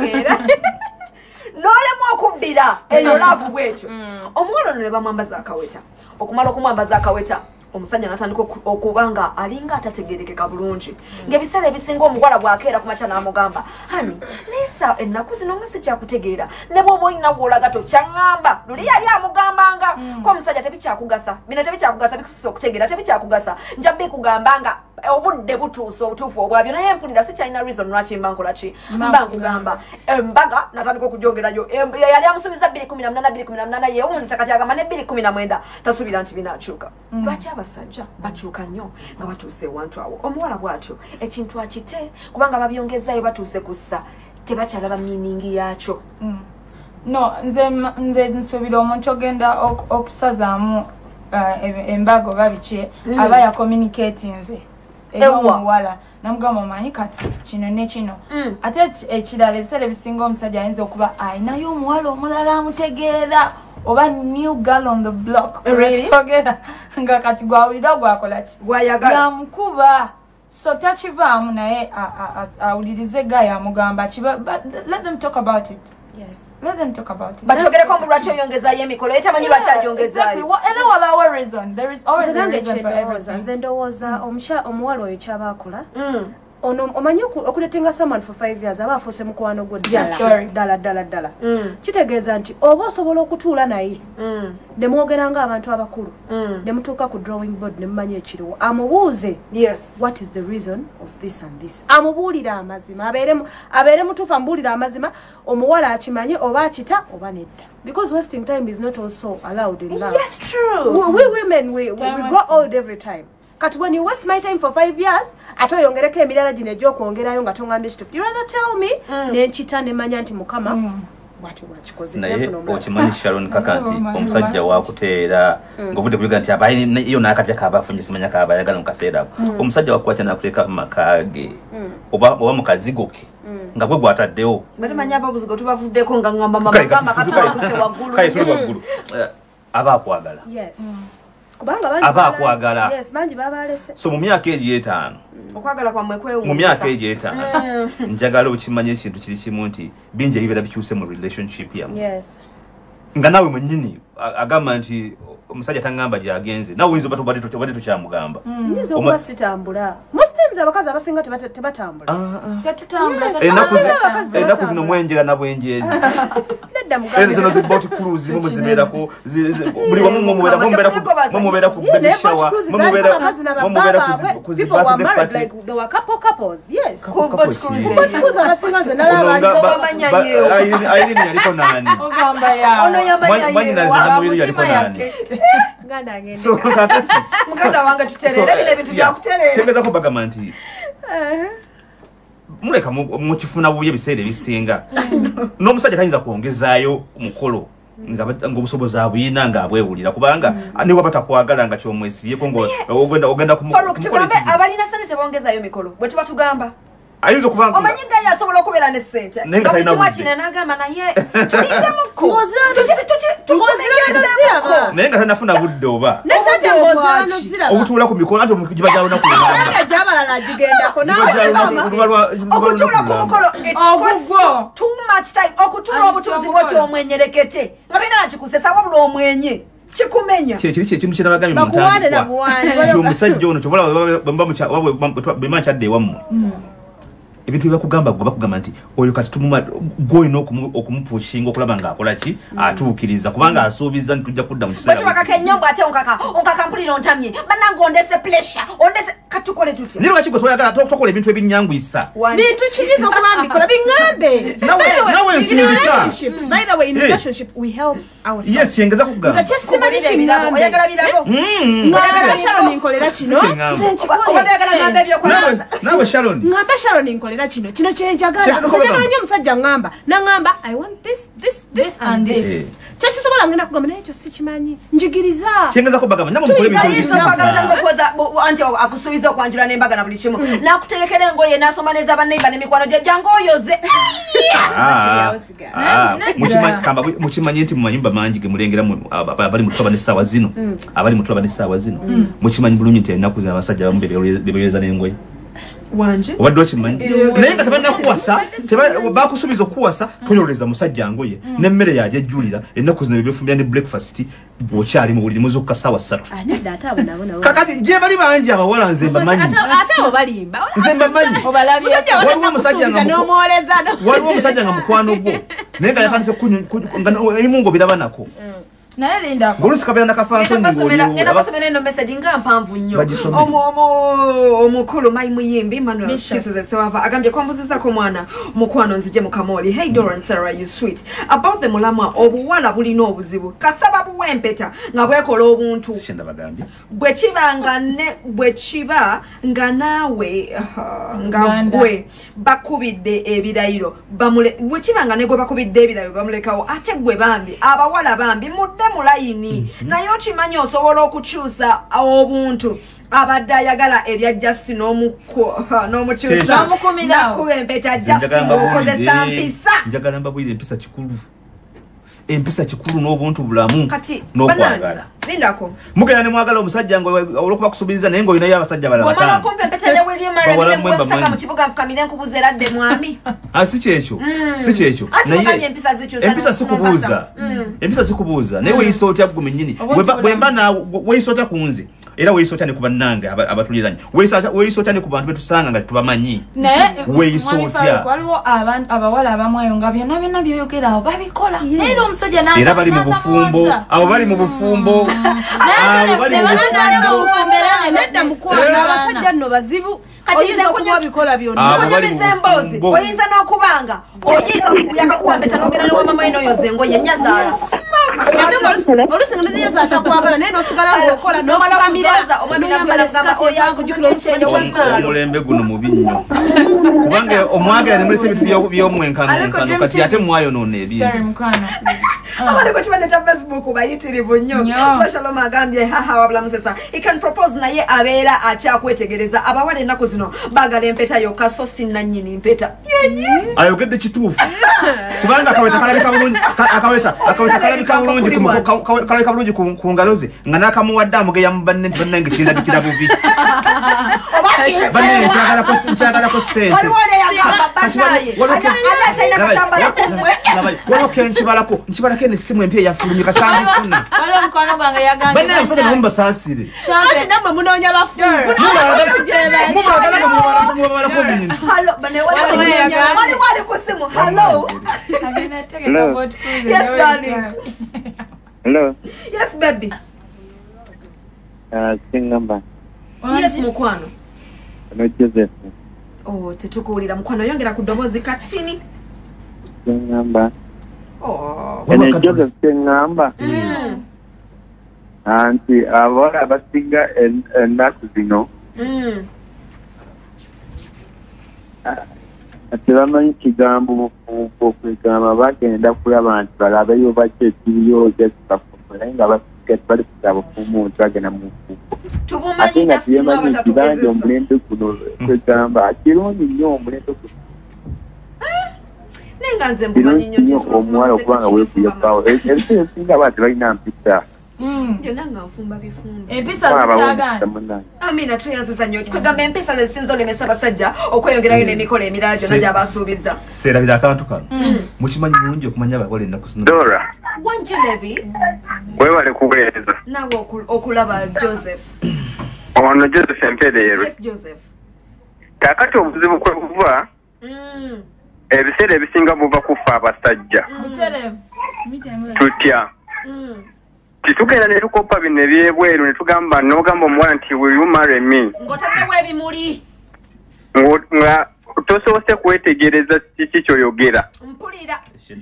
n'olemu okubbira eyo laavu bwetyo. Omuwala ono ne bamwambaza akaweta okumala okumwambaza akaweta omusajja natandika okubanga alinga atategerekeka bulungi ng'ebiseera ebisinga omuwala bw'akeera ku makya n'amugamba hani nesa ennaku zino nga sikyakutegeera ne bw'oba olina gw'olaga tokyaŋŋamba luli yali amugambanga ko omusajja tebikyakugasa bino tebikyakugasa bikususa okutegeera tebikyakugasa nja bikugambanga obudde butuuse obutuufu obwabyo naye mpulira sikyalina reason lwaki mba nkola ki mba nkugamba embaga natandika okugyongerayo yali amusuubiza 2018 yeewunzisa kati agamba ne 2019 tasuubira nti binaakyuka. Lwaki abasajja bakyuka nnyo nga batuuse ewantu awo omuwala bw'atyo ekintu akite kubanga babyongezaayo batuuse kussa tebakyalaba miiningi yakyo. No nze nsuubira omuntu ogenda okusazaamu embaga oba biki aba ya communicatinze ewomuwala namugamba omanyi kati kino ne kino ate ekirala ebiseera ebisinga omusajja ayinza okuba ayinayo omuwala omulala amutegeera oba new girl on the block kyogera nga kati gwawulira gwakola ki yamukuba so takivaamu naye awulirize ga yamugamba let them talk about it. Yes. Let them talk about it. But you're going to come to yongeza ye mikolo eta manyi lwacha yongeza. Exactly. What our reason? There is always a reason for everything. Nze ndowooza omuwala oyo kyabakola. Ono omanyi okuletenga someone for 5 years aba afuse mukwano gwo ddala. Kitegeeza nti oba osobola okutuula naye ne mwogeranga abantu abakulu ne mutuuka ku drawing board ne mumanyi ekiriwo amubuuze what is the reason of this and this amubuulira amazima abeere mutuufu amubuulira amazima omuwala akimanyi oba akita oba nedda because wasting time is not also allowed in love. Yes, true. We women we grow old every time. Kati when you waste my time for 5 years ato yongereko emirala gino egy'okwongerayo nga tongambye ekitufu you rather tell me nenkita nemanya nti mukama bwati bwakikoze naye okimanyi Sharon kaka nti omusajja wakuteera ng'ovudde kuliga nti abaye yo n'akapya kaabafunye simanya kaabayagala mu kaseera ako omusajja wakukwata n'akuteeka mu maka ge oba mu kazigo ke nga gwe gwataddewo bali manya ababuzigo tubavuddeko nga ngamba mama katulakuse waggulu kale tuli waggulu aba akwagala aba akwagala so mu myaka egi 5 okwagala kwamwe kwewuusa mu myaka egi 5 njagala okimanye ekintu kiri kimu nti bingi ebibeera bikyuse mu relationship yamu nga nawe mwennyini agamba nti omusajja tangamba gyagenze nawe oyinza obadde tukyamugamba nyinza okuba sitambula most times abakazi abasinga tebatambula ennaku zino mwenjera nabwenjeezi zino ziboti cruise muzibeerako buli wamu mumubeera ku baby shower Irene yaliko nani mwanyinazi yaliko nani so kakati muganda wange tuterera bile bintu bya kuterera chengeza kubagamba nti muleka mukifuna buye biseere bisinga n'omusajja tayinza kuongezaayo umukolo ng'obusobozi abuyina ng'abwewulira kubanga ne waba takwagala nga kyomwesibyeko ng'ogenda tugambe abalina sente tebongezaayo mikolo bwe tuba tugamba ayinza okubanga omanyiga yasobola okubeera ne ssente nga mukimu kino n'agamba naye tuliddemukko naye nga tanafuna budde oba nesente ng'ozirano ziraba obutuula ku mikono ate omukiba gyalona kulanga gyabalala agigendako okutuula ku mukolo too much time okutuula obutuuzi bwoti omwenyerekete olina nakikusesa wabula omwenye chikumenya kiri ekintu kirabagambye mu ntandikwa omusajja ono kyobola bema kyadde ewammwe ebintu byakugamba gwe bakugamba nti oyo kati gwolina okumupushinga okulaba ng'akola ki atuukiriza kubanga asuubiza nitujja kudda mu kiseera bakaka ennyombo ate onkaka mpulira ontamye bannange ondese pressure ondese katukole tutya naye lwaki gwe toyagala tokola ebintu ebinyangwisa bintu kiriza okuba mbikola biŋŋambe nawe nsindika by the way in relationship we help ourselves yes kyengeza kugamba nze kyesimanyi kiŋŋambe oyagala birabo ng'agala Sharon nkolera kino oyagala ng'ambe ebyokwalaza nawe Sharon ng'ambe Sharon nkolera kino kyenjagala njagala nnyo omusajja ngamba naŋŋamba I want this and this kyesisobola ngenda kugamba naye ekyo sikimanyi njigiriza kyengeza kubagamba namwe mukole ebintu anti akusuubiza okwanjula n'embaga na buli kimu n'akuterekera engoye n'asoma neza banneiba n'emikwano gye jangu oyoze mukimanyi nti mu mayumba mangi ge mulengera abali mutuba n'essaawa zino abali mutuba n'essaawa zino mukimanyi bulungi nti ennaku zino abasajja abamu bebeyoza n'engoye wanje obadde okimanyi naye nga tebannakuwasa bakusuubiza okuwasa toyoleza musajja ngoye n'emmere yajejjulira ennaku zino byefumbira ne breakfast bw'okyali mu buliri muze ku kasaawa 3 kakati gye bali bangi abawala nze mbamanyi nze mbamanyi waliwo omusajja nga mukwano gwo naye nga yatandise ebimu ng'obiraba nako naye linda ngolusi kabeera nakafanso ngenda basomera eno message nga mpanvu nnyo omukulu mayi muyimbi Manuel Kisizesewava agambye kwambuzizako mwana mukwano nzije mu Kamoli. Hey Doran Sarah you sweet about the mulamwa obuwala bulina obuzibu kasaba buwempeta nga bwekola obuntu bwe kiba nga naawe nga gwe bakubidde ebirayiro bwe kiba nga ne gwe bakubidde ebirayiro bamulekawo ate gwe bambi abawala bambi mulayini naye okimanyi osobola okukyusa obuntu abadde ayagala ebya Justin n'omukyusa nakuba empeta Justin okozesa mpisa njagala mbabwire empisa kikulu n'obuntu bulamu n'okwagala lindako mugenda ne mwagala omusajja ngo olwokuba kusuubiriza naye ng'olinayo abasajja balala batano kumpe empeta ya William Mara ne mwesanga mu kibuga nfukamire nkubuzze radde mwami si kyekyo naye empisa sikubuuza naye weeyisa otya gwe mennyini bwemba nawe weeyisa otya ku nze era weeyisa otya ne ku bannange abatuliranye weeyisa otya ne ku bantu betusanga nga tetubamanyi weeyisa otya waliwo abawala abamwayo nga byonna byoyogerawo babikola naye omusajja era bali mu bufumbo abo bali mu bufumbo nedda mukwano abasajja nno bazibu oyinza okuba bikola byonna oyinza n'okubanga yakakuwa mpeta n'ogenda ne wamama enoyoza engoye nyaza olusinga nenyaza atakwagala naye n'osigala ng'okola n'ofukamira n'oyambala sikati eyankujjukira omulembe guno mubi nnyo kubanga omwagala ne mulesa ebintu by'omwenkanonkano kati ate mwayonoona ebintu abali ku kibanja kya Facebook bayitirivu nnyo Bashaloma agambye haha wabula musesa he can propose naye abeera akyakwetegereza abawala ennaku zino bagala empeta yokka so sinannyini mpeta ayogedde kituufu kubanga kalabika bulungi ku ngalo ze nga n'akamuwadde amugeya mu bannange kirabikira bubi banne nkyagalako ssente waliwo kenkibalako ne simu empya yafulumye kasanga funa. Wale mkono gwange yaganje. Bana musajja nomba saasire. Ati namwe munoonya bafu. Mubagala ko bintu. Hello, bana wale ku simu. Hello. Yes, darling. Hello. Yes, baby. Sing number. Yes, mukwano. No, Joseph. Oh, tetukuwulira mukwano yongera ku ddoboozi katini. Sing number. Oh. And Joseph sing number. Anti abora basinga ennaku zino. Ate bamanyi kigambo okwegamba bagenda kulaba nti balabeyo baki ekiriyo naye nga bali kusaba omuntu agenda mu nfuuko ate nga tuyemanyi kibanja omulembe guno kwegamba kirungi nnyo omulembe guno kirungi nnyo omuwala okuba nga weekuyepawo ebisi ebisinga abantu balina mpisa Yonna nga nfumba bifumba. Empisa zikyagana. Amina tuyanziza nnyo. Kwegamba empisa zesinza olemesa abasajja okweyongerayo n'emikolo emirala gyonna gy'abasuubiza. Seerabira akantu kano. Mukimanyi bulungi okumanya abawala ennaku zino. Dora. Wanje Levi. Webale kuweereza. Naawe okulaba Joseph. Ono Joseph Empereerwe. Yes, Joseph. Kaakati obuzibu kwe buva ebiseera ebisinga buva kufa abasajja. Tutya. Titugenda ne tukopa bino ebyebweru ne tugamba n'ogamba omuwala nti will you marry me? Ng'otaddewo ebimuli. Nga tosoose kwetegereza kiki ky'oyogera. Mpulira.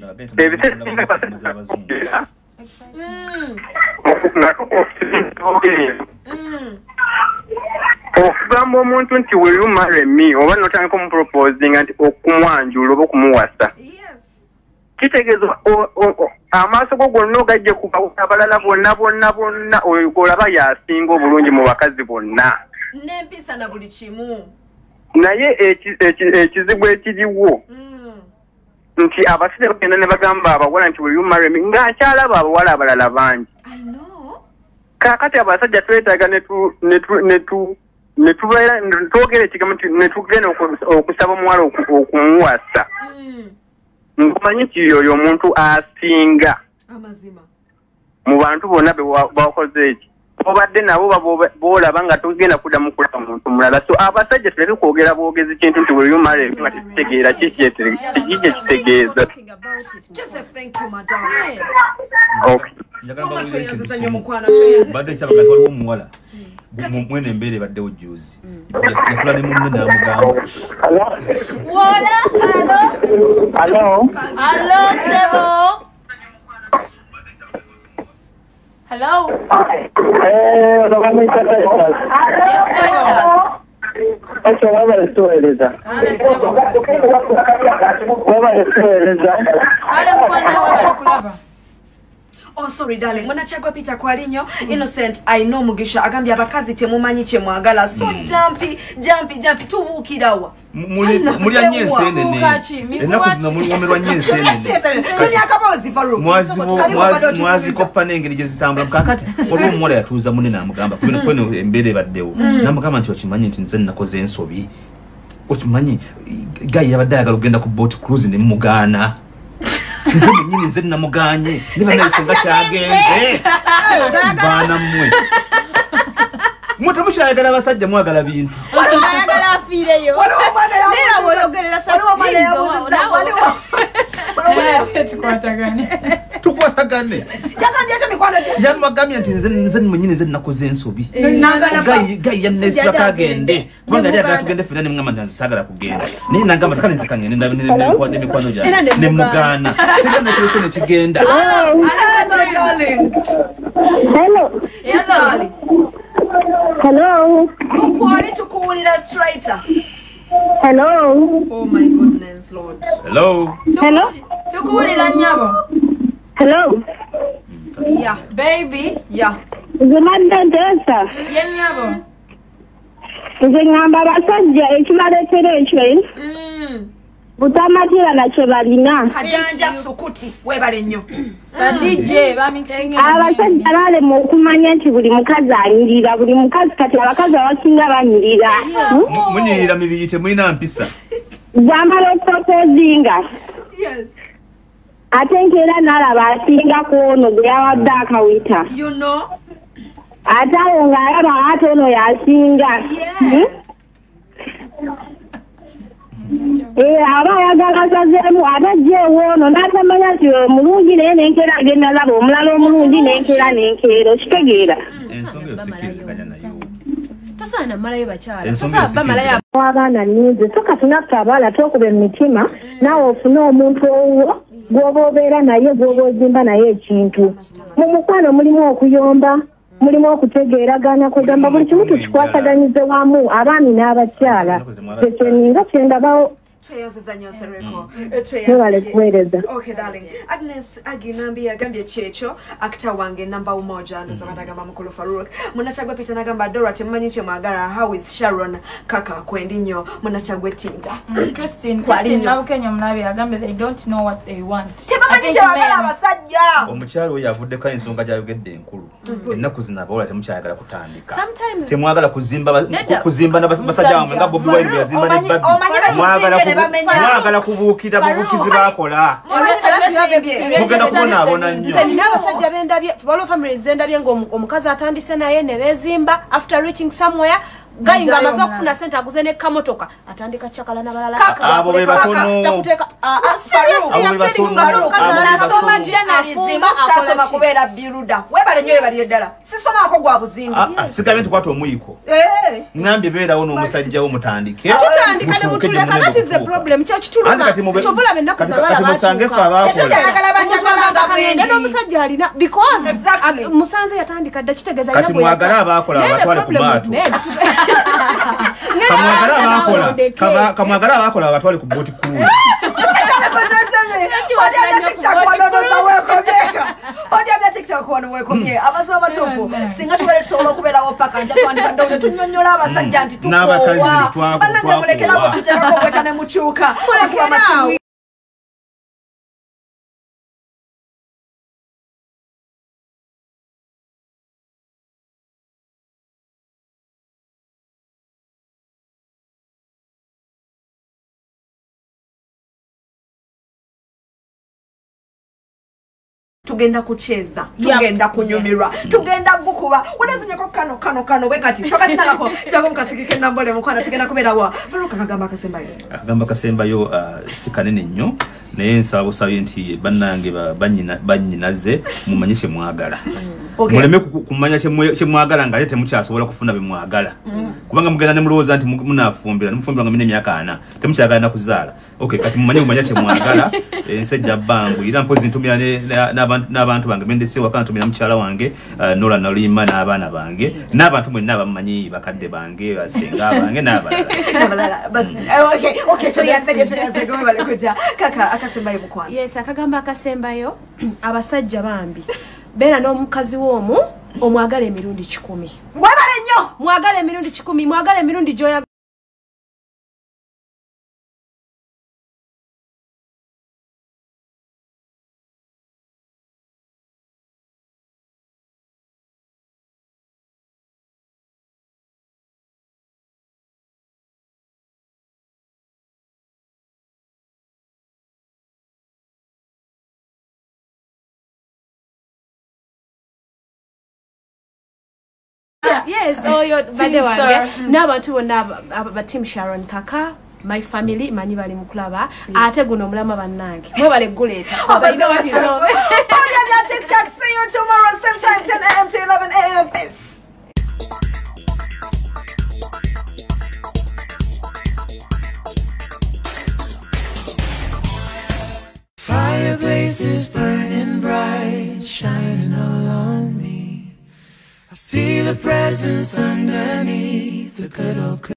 Okugamba omuntu nti will you marry me oba n'otandika omupropozing nti okumwanjula oba okumuwasa. Kitegeeza amaaso go gonna ogajje ku abalala bonna olaba yasinga obulungi mu bakazi bonna. N'empisa na buli kimu. Naye ekizibu ekiriwo nti abasajja bagenda ne bagamba abawala nti will you marry me ng'akyalaba abawala abalala bangi. Kaakati abasajja twetaaga ne twogera ekigambo nti ne tugenda okusaba omuwala okumuwasa. Nkumanyi nti oyo omuntu asinga mu bantu bonna bakoze eki obadde nabo boolaba nga togenda kuddamu kulaba muntu mulala. So abasajja tuleke kwogera bwogezi kintu nti will you marry me nga tekitegeera kiki kitegeeza. Badde kyabagati waliwo omuwala mwene embeera ebaddewo juzi yakula ne munne n'amugamba. Hello, Sebo. Hello. Yes, Sebo. Oh, sorry, darling. When I check up Peter Kwarinyo, Innocent, I know Mugisha. Agambia abakazi temumanyi kye mwagala. So jumpy. Tubuukirawa. Muli anyense enene. Ennaku zino muli womerwa nyense enene. Mwazikopa n'engeri gye zitambula. Kaakati waliwo omuwala yatuuza munne n'amugamba kweno embeera ebaddewo. N'amugamba nti okimanyi nti nze nakoze ensobi. Okimanyi Guy yabadde ayagala okugenda ku boat cruise ne mmugaana. Nze nyini nze namuganye niba nayisenga kyagenze baana mmwe mutu mukyayagala abasajja mwagala bintu ayagala afiireyo neera bw'oyogerera tukwatagane yamagambye nti nze mwenyini nze nakoze ensobi Guy yannesira kagende kubanga yali agala tugende fena nemugamba nti nzisaagala kugenda naye nagamba kale nzikangende n'emikwano gyange nemugaana singa nakirese nekigenda. Hello. Mukwali tukuwulira straighter. Hello. Oh my goodness, Lord. Hello. Hello. Tukuwulira nnyabo. Hello. Yeah. Baby. Yeah. Zemadde Ndesa. Ye nnyabo. Nze ngamba abasajja ekibaleetera ekyo butamatira nakyo balina. Kajanja sukuti webale nnyo. DJ bamixing. Abasajja balema okumanya nti buli mukazi anyirira, buli mukazi kati abakazi abasinga banyirira. Munyirira mibiri temulina mpisa. Zamala okupropozinga. Yes. ate nkera nalaba asinga kwono gwe yawadde akawita ate awo ng'alaba ate ono yasinga aba ayagala asazeemu atajjeewo ono n'atamanya nti omulungi naye nenkera agenda laba omulala omulungi nenkera nenkeera okitegeera tosaana malayo bakyala abaana ninze so katunaffe abaala tokuba emitima naawe ofune omuntu owuwo gw'oba obeera naye gw'oba ozimba naye ekintu mu mukwano mulimu okuyomba mulimu okutegeeragana kugamba buli kimu tukikwasaganyize wamu abaami n'abakyala ekyeninga kyendabawo Okay, darling. Agnes aginambia gambye checho akita wange number umoja ndo sabatagamba mukulu Faruk. Munachagwe pita nagamba Dora temanyiche magara how is Sharon kaka kwendinyo munachagwe tinta. Christine nabu Kenya mnabi agambe they don't know what they want. Temanyiche magara abasajja. Omukyalo yavudde ka ensonga gyayogedde enkulu. Ennaku zinabaola temukyayagala kutandika. Sometimes temwagala kuzimba n'abasajja bamwe nga Bobi Wine yazimba ne Babi. Mwagala kubuukira bubuukizi bakola. Mugenda kubonaabona nnyo. Nina abasajja bendabye waliwo families zendabye ng'omukazi atandise naye ne beezimba after reaching somewhere gayi nga amaze okufuna sente aguze ne kamotoka atandika kyakala n'abalala. Abo be batono. Seriously, I'm telling you nga omukazi anasoma journalism asoma kubeera biruda. Webale nnyo webali eddala. Sisomaako gwa buzinga. Sigamye tukwata omuyiko. Ngambye beerawo n'omusajja wo mutandike. Tutandika ne mutuleka, that is the problem. Kyakituluma. Kyovula bennaku zabala bakyuka. N'omusajja alina because musanze yatandika dda kitegeeza alina bwe mwagala abaakola abatwale ku maato. Kamwagala abaakola abatwale ku booti kulu. TikTok wano wekomye abasaba batufu singa tubale tusobola okubeerawo paka nja twandika ndowule tunyonyola abasajja nti tukowa bannange mulekerawo tuterako kweta ne mukyuka mulekerawo. Tugenda kucheza, tugenda kunyumirwa, tugenda gukuba. Wanazinyako kano wekati. Tokati nalako, jako mkasikike nambole mukwana tugenda kubera wa. Faruka kagamba kasemba yo. Kagamba kasemba yo sikanene nnyo. Naye nsaba busabye nti bannange bannyinaze mumanyise mwagala. Muleme kumanya kye mwagala nga ate temukyasobola kufuna be mwagala. Kubanga mugenda ne mulowooza nti munafumbira, nemufumbira nga mine emyaka 4. Temukyagala na kuzaala. Okay, kati mumanya kye mwagala. Ensejja bangu era mpozi ntumira n'abantu bange bendese waka ntumira mukyala wange Nola Nalima n'abaana bange n'abantu mwenna abamanyi bakadde bange basenga bange n'abalala. Okay, tuyaze go bale kuja. Kaka akasembayo mukwano. Yes, akagamba akasembayo abasajja bambi. Beera n'omukazi w'omu omwagala emirundi 10. Mwagala nnyo. Mwagala emirundi 10, mwagala emirundi gyoya. Yes, oyo bade wange n'abantu bonna aba team Sharon kaka my family manyi bali mukulaba ate guno mulama bannange mwe bale guleta because I know what is on. On TikTok, see you tomorrow same time 10 a.m. to 11 a.m. Peace. Fireplace is burning bright, shining all on me. I see the presence underneath the good old